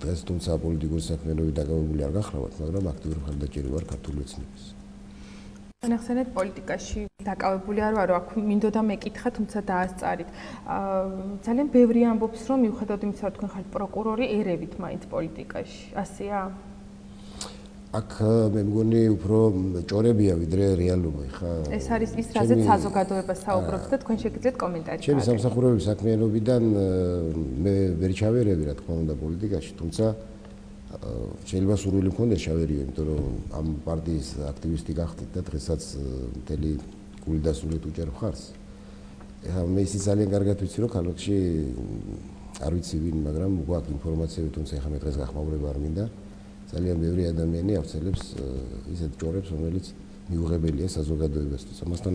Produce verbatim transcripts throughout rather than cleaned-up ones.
დღეს თუმცა პოლიტიკური საქმიანობით დაკავებული არ გახლავართ, მაგრამ აქტიური მხარდაჭერი ვარ ქართული ოცნების. ნახსენეთ პოლიტიკაში დაკავებული არ ვარო, აქ მინდოდა მეკითხა, თუმცა დაასწარით. ძალიან ბევრი ამბობს, რომ მიუხედავად იმისა, რომ თქვენ ხართ პროკურორი, ერევით მაინც პოლიტიკაში. ასეა? აქ მე მგონი უფრო ჭორებია ვიდრე რეალობა, ხა? ეს არის ის, რაზეც საზოგადოებას საუბრობს და თქვენ შეგიძლიათ კომენტარი. ჩემი სამსახურების საქმიანობიდან მე ვერ ჩავერევი, რა თქმა უნდა, პოლიტიკაში, თუმცა შეიძლება სურვილი მქონდეს ჩავერიო, იმიტომ რომ ამ პარტიის აქტივისტი გახდით და დღესაც მთელი გული დასრულებით უჭერ მხარს. ეხლა მე ისიც ძალიან კარგად ვიცი, რომ ქალაქში არ ვიცი ვინ, მაგრამ გვაქვს ინფორმაციები, თუმცა ეხლა მე დღეს გახმაურება არ მინდა. ძალიან ბევრი ადამიანი ავრცელებს ისეთ ჭორებს, რომელიც მიუღებელია საზოგადოებასთვის. ამასთან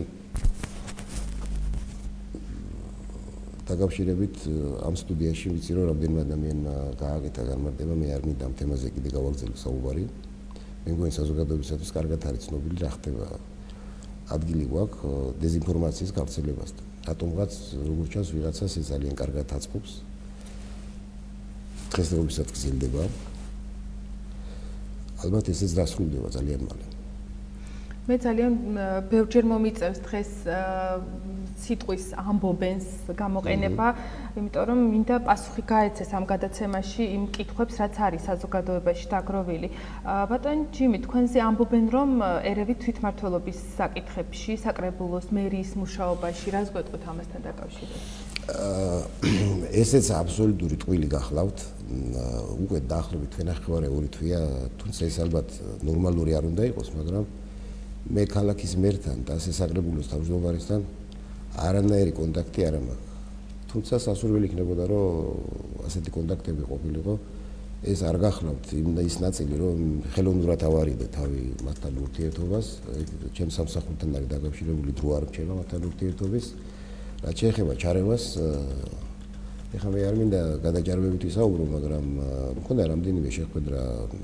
დაკავშირებით ამ სტუდიაში ვიცი, რომ რამდენიმე ადამიანმა გააკეთა განმარტება, მე არ მინდა ამ თემაზე კიდე გავაგრძელო საუბარი. მე მგონი საზოგადოებისათვის კარგად არის ცნობილი, რა ხდება. ადგილი გვაქვს დეზინფორმაციის გავრცელებასთან. რატომღაც როგორც ჩანს ვიღაცას ეს ძალიან კარგად აწყობს. დღესდღეობისად გრძელდება. ალბათ ესეც დასრულდება ძალიან მალე. მე ძალიან ბევრჯერ მომიწევს დღეს სიტყვის ამბობენს გამოყენება, იმიტომ რომ მინდა პასუხი გაეცეს ამ გადაცემაში იმ კითხვებს, რაც არის საზოგადოებაში დაგროვილი. ბატონ ჯიმი, თქვენზე ამბობენ, რომ ერევი თვითმმართველობის საკითხებში, საკრებულოს მერიის მუშაობაში, რას გვეტყვით ამასთან დაკავშირებით? ესეც აბსოლუტური ტყვილი გახლავთ. უკვე დაახლოებით თვენახევარი ორი თვეა, თუმცა ეს ალბათ ნორმალური არ უნდა იყოს, მაგრამ მე ქალაქის მერთან და სასაკრებულოს თავმჯდომარესთან არანაირი კონტაქტი არ მაქვს. თუმცა სასურველი იქნებოდა, რომ ასეთი კონტაქტები ყოფილიყო. ეს არ გახლავთ ის ნაწილი, რომ ხელოვნურად ავარიდე თავი მათთან ურთიერთობას, ჩემ სამსახურთან არის დაკავშირებული დრო არ რჩება მათთან ურთიერთობის. რაც შეეხება ჩარევას, ეხლა მე არ მინდა გადაჭარბებით ვისაუბრო, მაგრამ მქონდა რამდენიმე შეხვედრა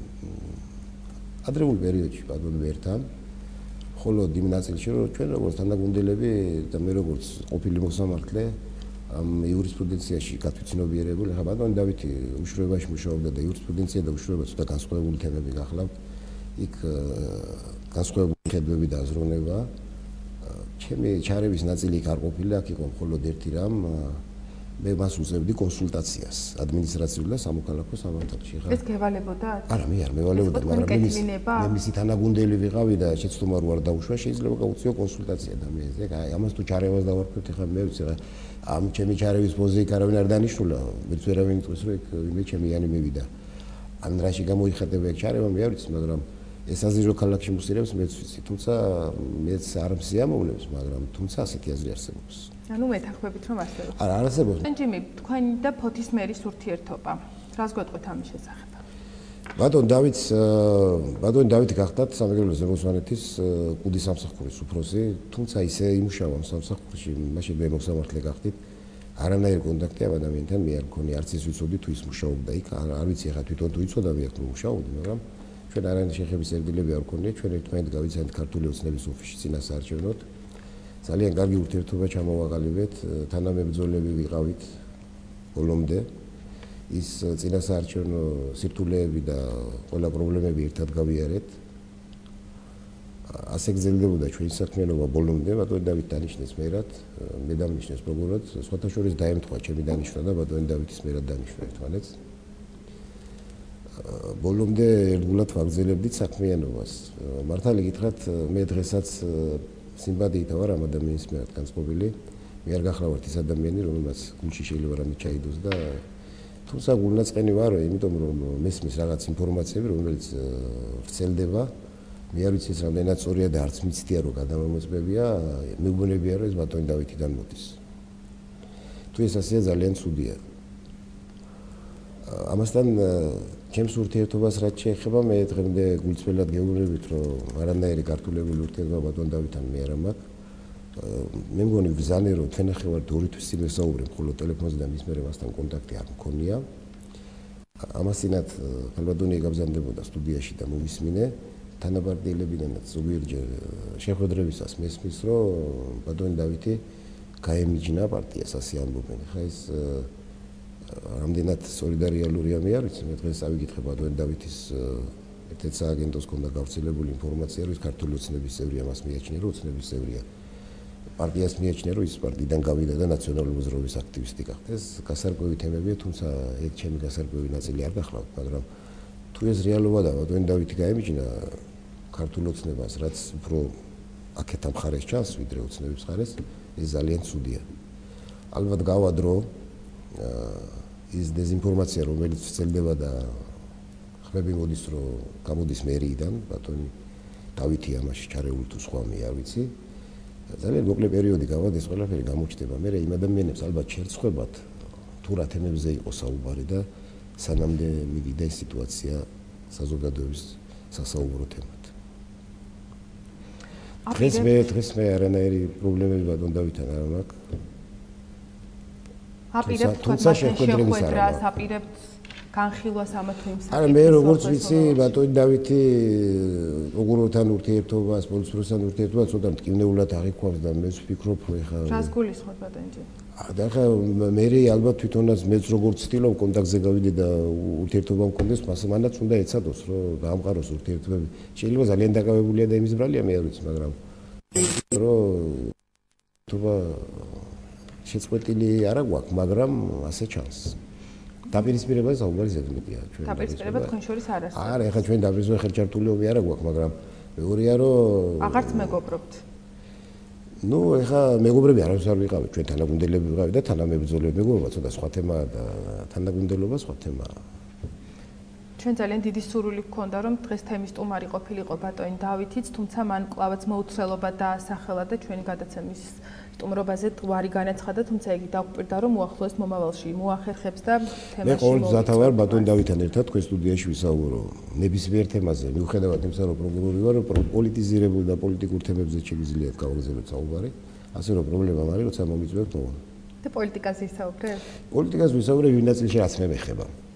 ადრეულ პერიოდში ბატონ ვერთან. ხოლო იმ ნაწილში, რომ ჩვენ როგორც თანაგუნდელები და მე როგორც ყოფილი მოსამართლე ამ იურისპრუდენციაში გათვითცნობიერებული, ხა ბატონი დავითი უშუალობაში მუშაობდა და იურისპრუდენცია და უშუალობა ცოტა განსხვავებული თემები გახლავთ. იქ განსხვავებული ხედვები და აზროვნება. ჩემი ჩარევის ნაწილი იქ არ ყოფილა, აქ იყო მხოლოდ ერთი რამ, მე მას უწევდი კონსულტაციას ადმინისტრაციულ და სამოქალაქო სამართალში. ხა ეს გევალებოდა? არა, მე არ მევალებოდა, მაგრამ მე მისი თანაგუნდელი ვიყავი და შეცდომა რო არ დაუშვა, შეიძლება გავუწიო კონსულტაცია და მე ეგ ამას თუ ჩარევას დავარქვით, ხა მე ვიცი რა ამ ჩემი ჩარევის პოზი იქ არავინ არ დანიშნულა, ვერც ვერავინ იტყვის, რომ იქ მე ჩემიანი მივიდა. ან რაში გამოიხატება ეგ ჩარევა, მე არ ვიცი, მაგრამ ეს აზრი რო ქალაქში მუსირებს, მეც ვიცი, თუმცა მეც არ მსიამოვნებს, მაგრამ თუმცა ასეთი აზრი არსებობს. ანუ მეთანხმებით რომ არსებობს. არა, არ არსებობს. ჯიმი, თქვენი და ფოთის მერის ურთიერთობა. რას გვეტყვით ამის შესახებ? ბატონ დავითს, ბატონ დავითი გახდათ სამეგრელოს ზემოსვანეთის კუდი სამსახურის უფროსი, თუმცა ისე იმუშავა ამ სამსახურში, მაშინ მე მოსამართლე გახდით. არანაირი კონტაქტი ამ ადამიანთან მე არ მქონია, არც ის ვიცოდი თუ ის მუშაობდა იქ, არ ვიცი ახლა თვითონ თუ იცოდა მე აქ მუშაობდი, მაგრამ ჩვენ არანაირი შეხების ერთილები არ მქონია, ჩვენ ერთმანეთ გავიცანით ქართული ოცნების ოფისში წინასაარჩევნოდ. ძალიან კარგი ურთიერთობა ჩამოვაყალიბეთ, თანამებრძოლები ვიყავით ბოლომდე. ის წინასაარჩევნო სირთულეები და ყველა პრობლემები ერთად გავიარეთ. ასე გრძელდებოდა ჩვენი საქმიანობა ბოლომდე, ბატონი დავით დანიშნეს მერად, მე დამნიშნეს პროკურორად, სხვათა შორის დაემთხვა ჩემი დანიშვნა და ბატონი დავითის მერად დანიშნა ერთმანეთს. ბოლომდე ერთგულად ვაგრძელებდით საქმიანობას. მართალი გითხრათ, მე დღესაც სიმპათიით ვარ ამ ადამიანის მერად განწყობილი. მე არ გახლავართ ის ადამიანი, რომელმაც გულში შეიძლება რამე ჩაიდოს და თუმცა გულნაწყენი ვარო, იმიტომ რომ მესმის რაღაც ინფორმაციები, რომელიც ვრცელდება. მე არ ვიცი ეს რამდენად სწორია და არც მიცდია რომ გადამამოწმებია, მეგონებია რომ ეს ბატონი დავითიდან მოდის. თუ ეს ასეა ძალიან ცუდია. ამასთან ჩემს ურთიერთობას რაც შეეხება, მე დღემდე გულწრფელად გეუბნებით, რომ არანაირი ქართულებული ურთიერთობა ბატონ დავითთან მე არ მაქვს. მე მგონი ვზანე რომ თვენახევარ ორი თვის წინ ვესაუბრე, მხოლოდ ტელეფონზე და მის მერე მასთან კონტაქტი არ მქონია. ამასთანავ ხალბატონი გაბზანდებოდა სტუდიაში და მოვისმინე. თანაბარდიელებიდანაც ზოგიერთჯერ შეხვედრებისას მესმის, რომ ბატონი დავითი გაემიჯნა პარტიას, ასე ამბობენ. ხა ეს რამდენად სოლიდარიალურია მე არ ვიცი, მე დღეს ავიკითხე ბატონ დავითის ერთ-ერთ სააგენტოს ქონდა გავრცელებული ინფორმაცია, რომ ის ქართული ოცნების წევრია, მას მიაჩნია, რომ ოცნების წევრია. პარტიას მიაჩნია, რომ ის პარტიიდან გავიდა და ნაციონალური მოძრაობის აქტივისტი გახდა. ეს გასარკვევი თემებია, თუმცა ეგ ჩემი გასარკვევი ნაწილი არ გახლავთ, მაგრამ თუ ეს რეალობა და ბატონ დავითი გაემიჯნა ქართულ ოცნებას, რაც უფრო აქეთ ამ მხარეს ჩანს, ვიდრე ოცნების მხარეს, ეს ძალიან ცუდია. ალბათ გავა დრო ის დეზინფორმაცია, რომელიც ვრცელდება და ხმები მოდის, რომ გამოდის მერიიდან, ბატონი დავითი ამაში ჩარეული თუ სხვა მე არ ვიცი. ძალიან მოკლე პერიოდი გავა ეს ყველაფერი გამოჩნდება. მე იმ ადამიანებს ალბათ შეერცხვებათ თუ რა თემებზე იყო საუბარი და სანამდე მივიდა ეს სიტუაცია საზოგადოების სასაუბრო თემად. დღეს მე დღეს მე არანაირი პრობლემები ბატონ დავითთან არ მაქვს. აპირებთ თუმცა შეხვედრა აპირებთ განხილვას ამა თუ იმ საკითხს. არა მე როგორც ვიცი ბატონი დავითი პროკურორთან ურთიერთობას, პოლიციასთან ურთიერთობას ცოტა მტკივნეულად აღიქვამს და მე ვფიქრობ რომ ეხა რას გულისხმობ ბატონჯი? და ხა მე ალბათ თვითონაც მეც როგორც ვცდილობ კონტაქტზე გავიდე და ურთიერთობა მქონდეს, მანაც უნდა ეცადოს რომ დაამყაროს ურთიერთობები. შეიძლება ძალიან დაკავებულია და იმის ბრალია მე არ ვიცი, მაგრამ რომ თუა შეწყვეტილი არ აგვაქვს, მაგრამ ასე ჩანს. დაპირისპირება საუბარი ზედმეტია ჩვენ. დაპირისპირება თქვენ შორის არ არის. არა, ეხლა ჩვენ დაპირისპირება ხელჩართულობი არ აგვაქვს, მაგრამ მეორეა რომ აღარც მეგობრობთ. ნუ ეხლა მეგობრები არავის არ ვიყავით, ჩვენ თანაგუნდელები ვიყავით და თანამებრძოლები. მეგობრობა ცოტა სხვა თემაა და თანაგუნდელობა სხვა თემაა. ჩვენ ძალიან დიდი სურვილი გქონდა რომ დღეს თემის სტუმარი ყოფილიყო ბატონი დავითიც, თუმცა მან კლავაც მოუცხრელობა დაასახელა და ჩვენი გადაცემის სტუმრობაზე ვარი განაცხადა, თუმცა იგი დაგვპირდა რომ უახლოეს მომავალში მოახერხებს და თემაში მე ყოველ ზათა ვარ ბატონი დავითთან ერთად თქვენ სტუდიაში ვისაუბრო ნებისმიერ თემაზე, მიუხედავად იმისა რომ პროკურორი ვარ, რომ პოლიტიზირებულ და პოლიტიკურ თემებზე შეიძლება გავაგზავნოთ საუბარი, ასე რომ პრობლემა არის, როცა მომიწვევთ მოვა. და პოლიტიკაზე ისაუბრეთ? პოლიტიკაზე ვისაუბრებ იმ ნაწილში, რაც მე მეხება.